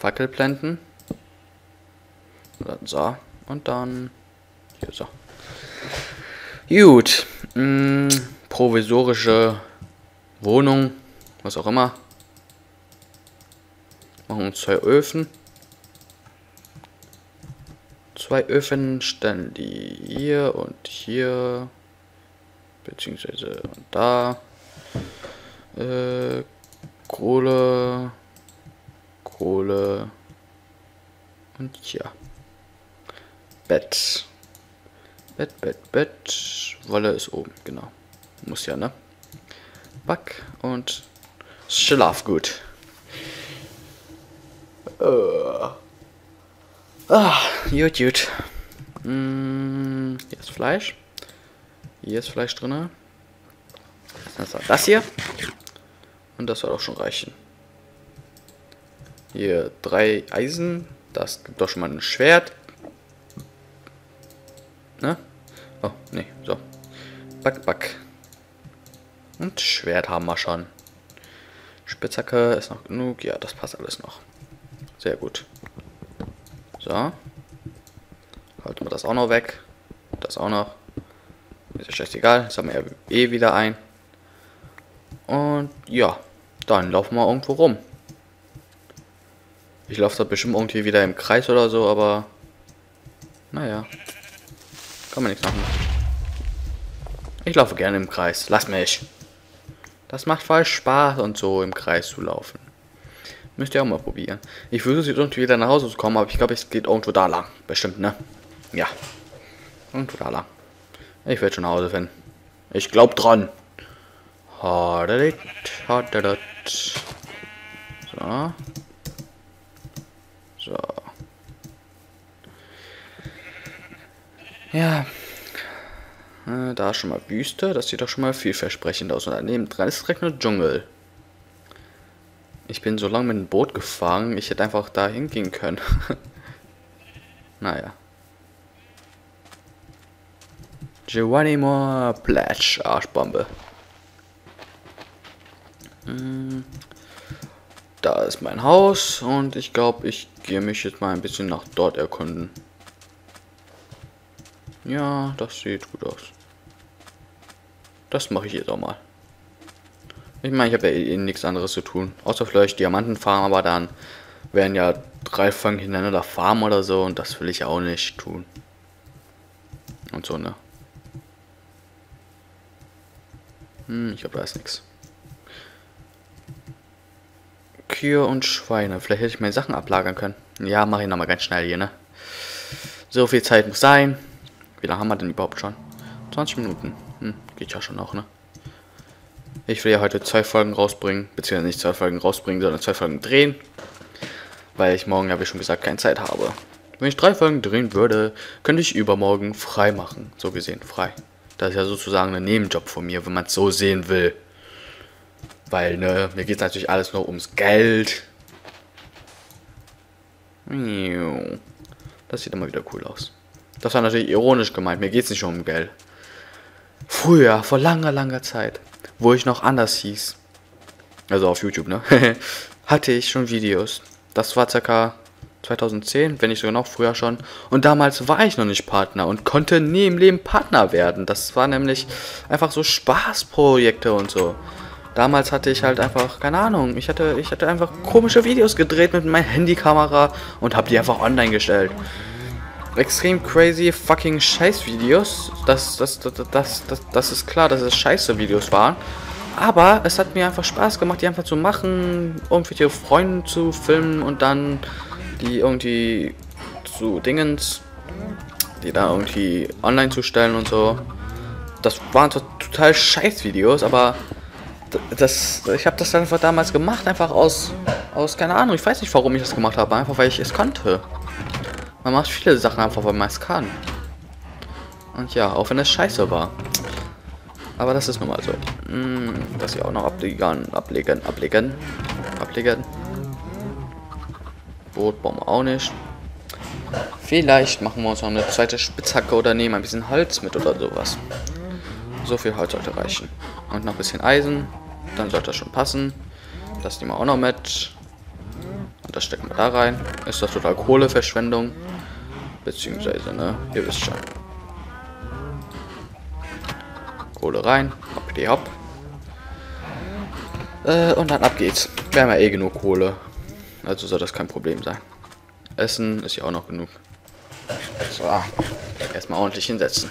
Fackel blenden. So. Und dann hier so. Gut. Provisorische Wohnung. Was auch immer. Machen uns 2 Öfen. 2 Öfen stellen die hier und hier. Beziehungsweise da. Kohle. Und hier. Bett. Bett. Wolle ist oben, genau. Muss ja, ne? Back und Schlafgut. Gut. Hier ist Fleisch. Hier ist Fleisch drin. Das hier. Und das soll auch schon reichen. Hier 3 Eisen. Das gibt doch schon mal ein Schwert. Ne? Oh, ne, so. Back. Und Schwert haben wir schon. Spitzhacke ist noch genug. Ja, das passt alles noch. Sehr gut. So. Halten wir das auch noch weg. Das auch noch. Ist ja scheißegal. Das haben wir ja eh wieder ein. Und ja, dann laufen wir irgendwo rum. Ich laufe da bestimmt irgendwie wieder im Kreis oder so, aber naja. Kann man nichts machen. Ich laufe gerne im Kreis. Lass mich. Das macht voll Spaß und so im Kreis zu laufen. Müsst ihr auch mal probieren. Ich versuche jetzt irgendwie wieder nach Hause zu kommen, aber ich glaube, es geht irgendwo da lang. Bestimmt, ne? Ja. Irgendwo da lang. Ich werde schon nach Hause finden. Ich glaube dran. So. So. Ja. Da ist schon mal Wüste. Das sieht doch schon mal vielversprechend aus. Und daneben dran ist direkt nur Dschungel. Ich bin so lange mit dem Boot gefahren. Ich hätte einfach da hingehen können. Naja. Geronimo Pledge. Arschbombe. Da ist mein Haus. Und ich glaube, ich gehe mich jetzt mal ein bisschen nach dort erkunden. Ja, das sieht gut aus. Das mache ich jetzt auch mal. Ich meine, ich habe ja eh nichts anderes zu tun. Außer vielleicht Diamanten farmen, aber dann werden ja 3 Folgen hintereinander farmen oder so. Und das will ich auch nicht tun. Und so, ne? Ich glaube, da ist nichts. Kühe und Schweine. Vielleicht hätte ich meine Sachen ablagern können. Ja, mache ich nochmal ganz schnell hier, ne? So viel Zeit muss sein. Wie lange haben wir denn überhaupt schon? 20 Minuten. Geht ja schon noch, ne? Ich will ja heute 2 Folgen rausbringen. Beziehungsweise nicht 2 Folgen rausbringen, sondern 2 Folgen drehen. Weil ich morgen, habe ich schon gesagt, keine Zeit habe. Wenn ich 3 Folgen drehen würde, könnte ich übermorgen frei machen. So gesehen, frei. Das ist ja sozusagen ein Nebenjob von mir, wenn man es so sehen will. Weil, ne, mir geht es natürlich alles nur ums Geld. Das sieht immer wieder cool aus. Das war natürlich ironisch gemeint, mir geht es nicht um Geld. Früher, vor langer Zeit, wo ich noch anders hieß, also auf YouTube, ne, hatte ich schon Videos. Das war ca. 2010, wenn nicht sogar noch früher schon. Und damals war ich noch nicht Partner und konnte nie im Leben Partner werden. Das war nämlich einfach so Spaßprojekte und so. Damals hatte ich halt einfach, keine Ahnung, ich hatte einfach komische Videos gedreht mit meiner Handykamera und habe die einfach online gestellt. Extrem crazy fucking Scheiß-Videos. Das ist klar, dass es scheiße Videos waren. Aber es hat mir einfach Spaß gemacht, die einfach zu machen, irgendwelche Freunde zu filmen und dann die irgendwie zu Dingens, die da irgendwie online zu stellen und so. Das waren total Scheiß-Videos, aber ich habe das dann einfach damals gemacht, einfach aus, keine Ahnung, ich weiß nicht, warum ich das gemacht habe, einfach weil ich es konnte. Man macht viele Sachen einfach, weil man es kann. Und ja, auch wenn es scheiße war. Aber das ist nun mal so. Das hier auch noch ablegen. Brot brauchen wir auch nicht. Vielleicht machen wir uns noch eine zweite Spitzhacke oder nehmen ein bisschen Holz mit oder sowas. So viel Holz sollte reichen. Und noch ein bisschen Eisen. Dann sollte das schon passen. Das nehmen wir auch noch mit. Und das stecken wir da rein. Ist das total Kohleverschwendung? Beziehungsweise, ne? Ihr wisst schon. Kohle rein. Hopp die hopp. Und dann ab geht's. Wir haben ja eh genug Kohle. Also soll das kein Problem sein. Essen ist ja auch noch genug. So. Erstmal ordentlich hinsetzen.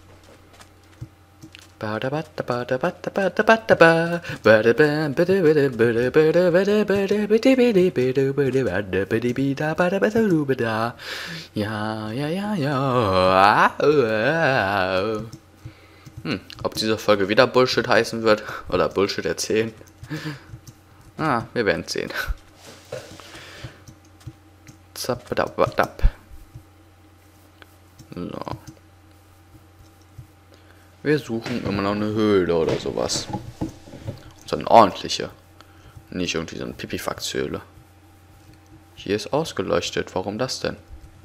Ja, ja, ja, ja. Ob diese Folge wieder Bullshit heißen wird oder Bullshit erzählen. Wir werden sehen. Zappadabadab. So. Wir suchen immer noch eine Höhle oder sowas. So eine ordentliche. Nicht irgendwie so eine Pipifax-Höhle. Hier ist ausgeleuchtet. Warum das denn?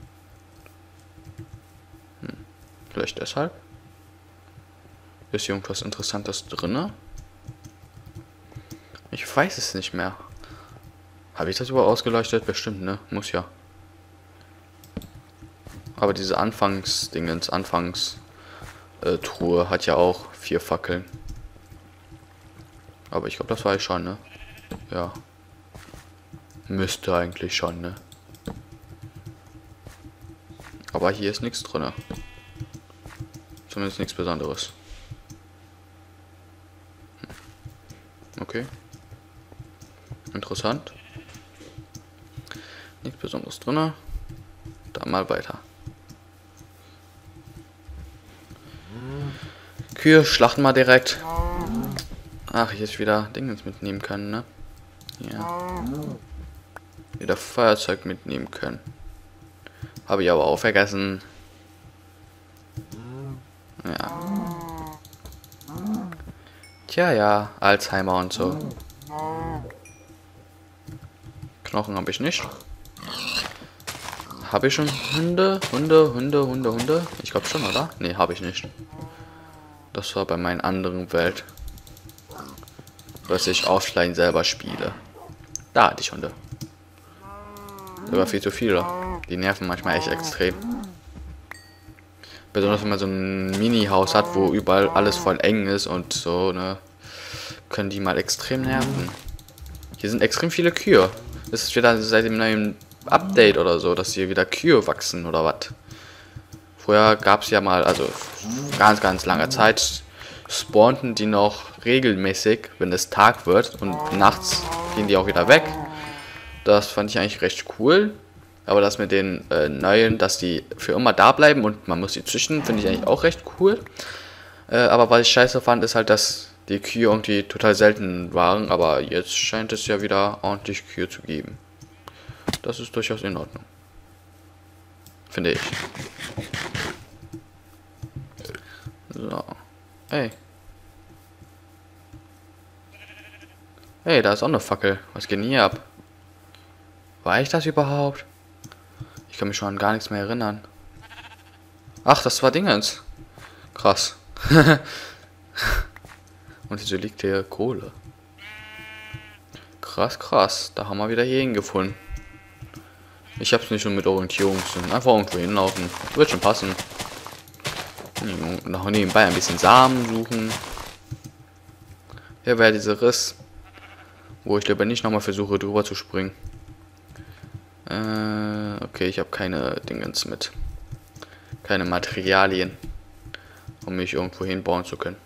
Vielleicht deshalb? Ist hier irgendwas Interessantes drin? Ich weiß es nicht mehr. Habe ich das überhaupt ausgeleuchtet? Bestimmt, ne? Muss ja. Aber diese Truhe hat ja auch 4 Fackeln. Aber ich glaube, das war ich schon, ne? Ja. Müsste eigentlich schon, ne? Aber hier ist nichts drin. Zumindest nichts Besonderes. Okay. Interessant. Nichts Besonderes drin. Dann mal weiter. Kühe schlachten wir direkt. Ach, ich hätte wieder Dingens mitnehmen können, ne? Ja. Wieder Feuerzeug mitnehmen können. Habe ich aber auch vergessen. Ja. Tja, ja, Alzheimer und so. Knochen habe ich nicht. Habe ich schon Hunde? Ich glaube schon, oder? Ne, habe ich nicht. Das war bei meinen anderen Welt. Was ich offline selber spiele. Da hatte ich Hunde. Sogar viel zu viele. Die nerven manchmal echt extrem. Besonders wenn man so ein Mini-Haus hat, wo überall alles voll eng ist und so, ne? Können die mal extrem nerven. Hier sind extrem viele Kühe. Das ist wieder seit dem neuen Update oder so, dass hier wieder Kühe wachsen oder was. Vorher gab es ja mal, also ganz langer Zeit, spawnten die noch regelmäßig, wenn es Tag wird und nachts gehen die auch wieder weg. Das fand ich eigentlich recht cool. Aber das mit den neuen, dass die für immer da bleiben und man muss sie züchten, finde ich eigentlich auch recht cool. Aber was ich scheiße fand, ist halt, dass die Kühe irgendwie total selten waren. Aber jetzt scheint es ja wieder ordentlich Kühe zu geben. Das ist durchaus in Ordnung. Finde ich. So. Ey. Hey, da ist auch eine Fackel. Was geht denn hier ab? War ich das überhaupt? Ich kann mich schon an gar nichts mehr erinnern. Ach, das war Dingens. Krass. Und wieso liegt hier Kohle? Krass. Da haben wir wieder hier hingefunden. Ich hab's nicht schon mit Orientierungssinn. Einfach irgendwo hinlaufen. Wird schon passen. Noch nebenbei ein bisschen Samen suchen. Hier wäre dieser Riss. Wo ich lieber nicht nochmal versuche, drüber zu springen. Okay, ich habe keine Dingens mit. Keine Materialien, um mich irgendwo hinbauen zu können.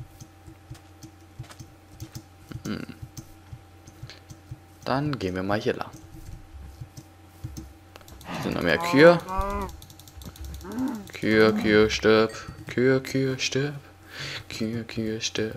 Dann gehen wir mal hier lang. Hier sind noch mehr Kühe. Kühe, stirb. Kühe, stirb. Kühe, stirb.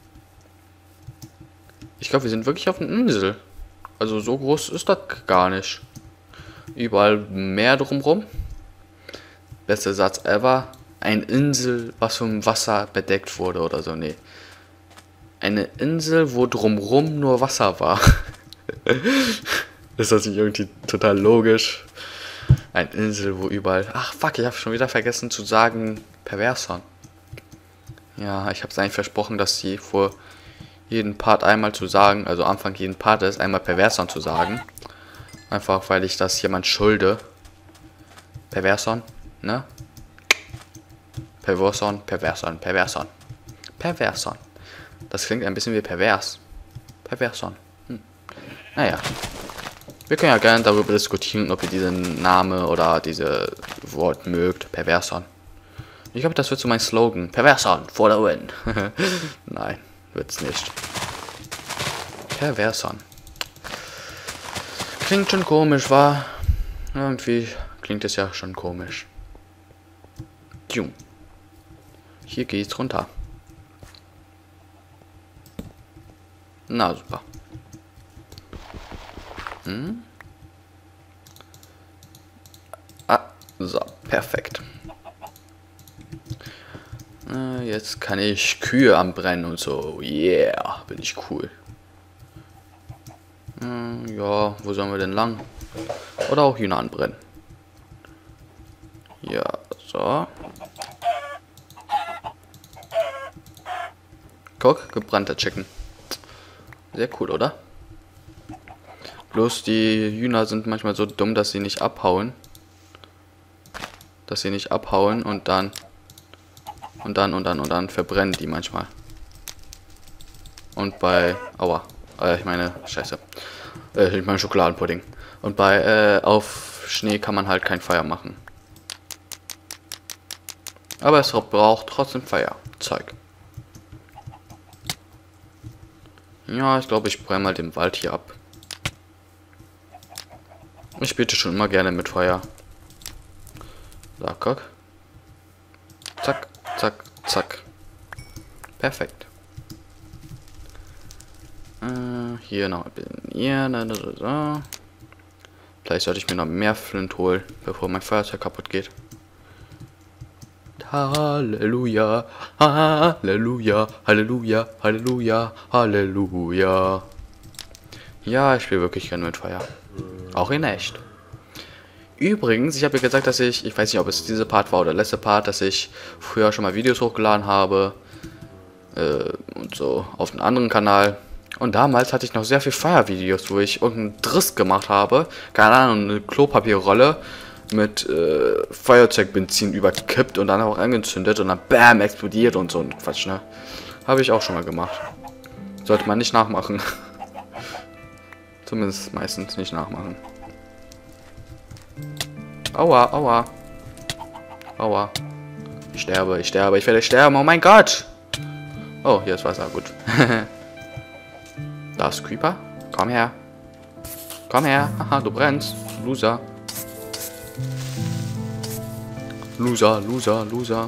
Ich glaube, wir sind wirklich auf einer Insel. Also so groß ist das gar nicht. Überall Meer drumrum. Bester Satz ever. Eine Insel, was vom Wasser bedeckt wurde oder so. Nee. Eine Insel, wo drumrum nur Wasser war. Ist das nicht irgendwie total logisch? Eine Insel, wo überall... Ach fuck, ich habe schon wieder vergessen zu sagen Perverson. Ja, ich habe es eigentlich versprochen, dass sie vor jeden Part einmal zu sagen, also Anfang jeden Part ist, einmal Perverson zu sagen. Einfach, weil ich das jemand schulde. Perverson, ne? Perverson. Das klingt ein bisschen wie pervers. Perverson. Naja. Wir können ja gerne darüber diskutieren, ob ihr diesen Name oder diese Wort mögt. Perverson. Ich glaube, das wird so mein Slogan. Perverson for the win. Nein, wird's nicht. Perverson. Klingt schon komisch, wa? Irgendwie klingt es ja schon komisch. Jung. Hier geht's runter. Na super. Ah, so, perfekt. Jetzt kann ich Kühe anbrennen und so. Yeah, bin ich cool. Ja, wo sollen wir denn lang? Oder auch Hühner anbrennen. Ja, so. Guck, gebrannter Chicken. Sehr cool, oder? Bloß die Hühner sind manchmal so dumm, dass sie nicht abhauen. Und dann verbrennen die manchmal. Und bei... Aua. Ich meine, scheiße. Ich meine Schokoladenpudding. Und bei auf Schnee kann man halt kein Feuer machen. Aber es braucht trotzdem Feuerzeug. Ja, ich glaube, ich brenne mal den Wald hier ab. Ich spiele schon immer gerne mit Feuer. So, guck. Zack, zack, zack. Perfekt. Hier noch ein bisschen. Hier, so. Vielleicht sollte ich mir noch mehr Flint holen, bevor mein Feuerzeug kaputt geht. Halleluja, Halleluja, Halleluja, Halleluja, Halleluja. Ja, ich spiele wirklich gerne mit Feuer. Auch in echt. Übrigens, ich habe ja gesagt, dass ich weiß nicht, ob es dieser Part war oder der letzte Part, dass ich früher schon mal Videos hochgeladen habe. Und so auf einem anderen Kanal. Und damals hatte ich noch sehr viel Feuervideos, wo ich irgendeinen Driss gemacht habe. Keine Ahnung, eine Klopapierrolle mit Feuerzeugbenzin überkippt und dann auch angezündet und dann BAM explodiert und so ein Quatsch, ne? Habe ich auch schon mal gemacht. Sollte man nicht nachmachen. Zumindest meistens nicht nachmachen. Aua, aua. Aua. Ich sterbe, ich werde sterben, oh mein Gott! Oh, hier ist Wasser, gut. Da ist Creeper. Komm her. Komm her. Haha, du brennst. Loser. Loser.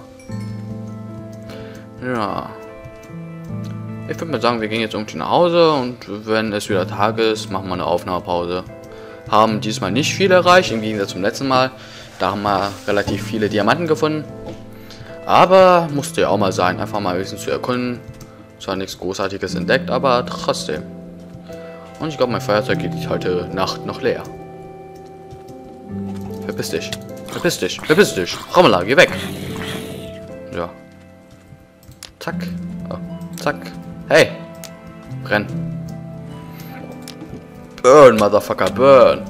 Ja. Ich würde mal sagen, wir gehen jetzt irgendwie nach Hause und wenn es wieder Tag ist, machen wir eine Aufnahmepause. Haben diesmal nicht viel erreicht, im Gegensatz zum letzten Mal. Da haben wir relativ viele Diamanten gefunden. Aber musste ja auch mal sein, einfach mal ein bisschen zu erkunden. Zwar nichts Großartiges entdeckt, aber trotzdem. Und ich glaube, mein Feuerzeug geht heute Nacht noch leer. Verpiss dich. Verpiss dich. Verpiss dich. Rommela, geh weg. Ja. Zack. Oh. Zack. Hey. Brenn. Burn, Motherfucker, burn.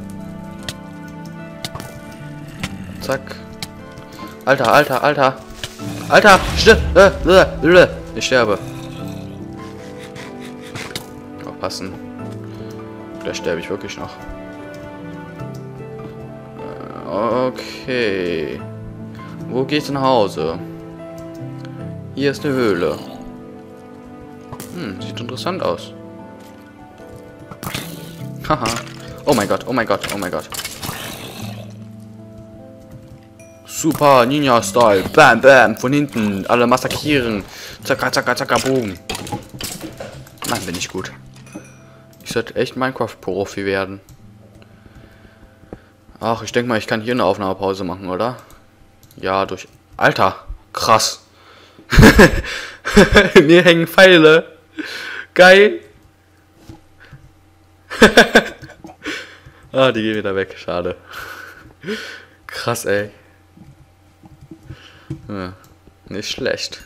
Zack. Alter. Alter, ich sterbe. Aufpassen. Vielleicht sterbe ich wirklich noch. Okay. Wo geht's nach Hause? Hier ist eine Höhle. Sieht interessant aus. Haha. Oh mein Gott. Super Ninja-Style. Bam, bam. Von hinten. Alle massakrieren. Zacka, boom. Mann, bin ich gut. Ich sollte echt Minecraft-Profi werden. Ach, ich denke mal, ich kann hier eine Aufnahmepause machen, oder? Ja, durch... Alter, krass. Mir hängen Pfeile. Geil. Ah, die gehen wieder weg. Schade. Krass, ey. Ja, nicht schlecht.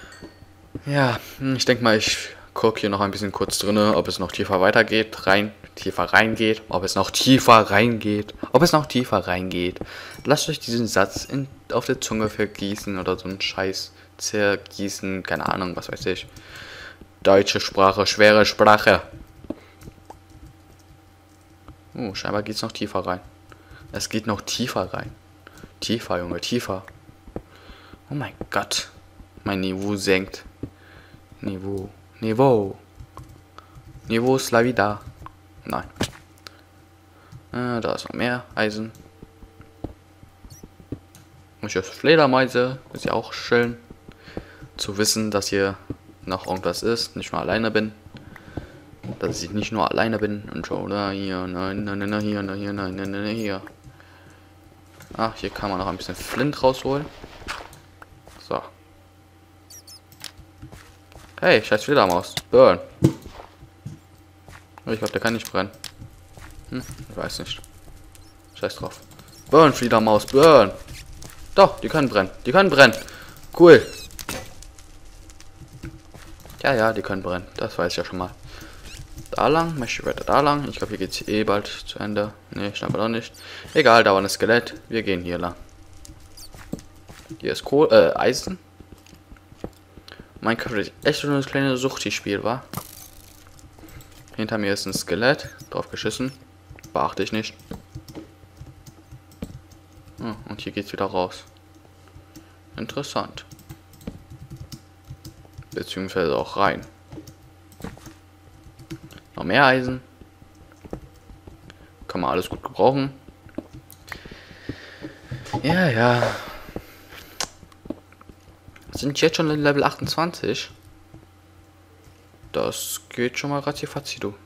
Ja, ich denke mal, ich gucke hier noch ein bisschen kurz drinne, ob es noch tiefer weitergeht. Rein tiefer reingeht, ob es noch tiefer reingeht, ob es noch tiefer reingeht. Lasst euch diesen Satz auf der Zunge vergießen oder so einen Scheiß zergießen, keine Ahnung, was weiß ich. Deutsche Sprache, schwere Sprache. Oh, scheinbar geht es noch tiefer rein. Es geht noch tiefer rein. Tiefer, Junge, tiefer. Oh mein Gott. Mein Niveau senkt. Niveau ist la vida. Nein. Da ist noch mehr Eisen. Und jetzt Fledermäuse. Ist ja auch schön zu wissen, dass hier noch irgendwas ist. Nicht nur alleine bin. Dass ich nicht nur alleine bin. Und schau da, hier, nein, hier, nein, hier. Ach, hier kann man noch ein bisschen Flint rausholen. So. Hey, scheiß Fledermaus. Burn. Ich glaube, der kann nicht brennen. Ich weiß nicht. Scheiß drauf. Burn, Fledermaus, burn. Doch, die können brennen. Die können brennen. Cool. Ja, die können brennen. Das weiß ich ja schon mal. Da lang, möchte ich weiter da lang. Ich glaube, hier geht es eh bald zu Ende. Ne, ich glaube doch nicht. Egal, da war ein Skelett. Wir gehen hier lang. Hier ist Eisen. Minecraft ist echt so ein kleines Suchti-Spiel, war. Hinter mir ist ein Skelett. Drauf geschissen. Beachte ich nicht. Und hier geht's wieder raus. Interessant. Beziehungsweise auch rein. Noch mehr Eisen. Kann man alles gut gebrauchen. Ja. Sind jetzt schon Level 28. Das geht schon mal ratzifatzi, du.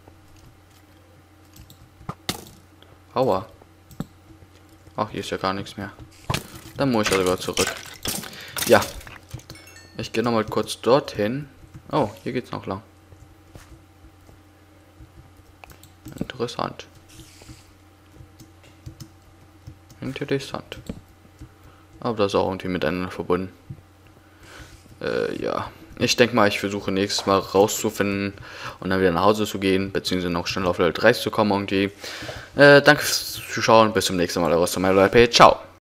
Aua. Ach, hier ist ja gar nichts mehr. Dann muss ich ja sogar zurück. Ja. Ich gehe nochmal kurz dorthin. Oh, hier geht's noch lang. Interessant. Interessant. Aber das ist auch irgendwie miteinander verbunden. Ja. Ich denke mal, ich versuche nächstes Mal rauszufinden und dann wieder nach Hause zu gehen, beziehungsweise noch schnell auf Level 30 zu kommen irgendwie. Danke fürs Zuschauen, bis zum nächsten Mal. Ciao.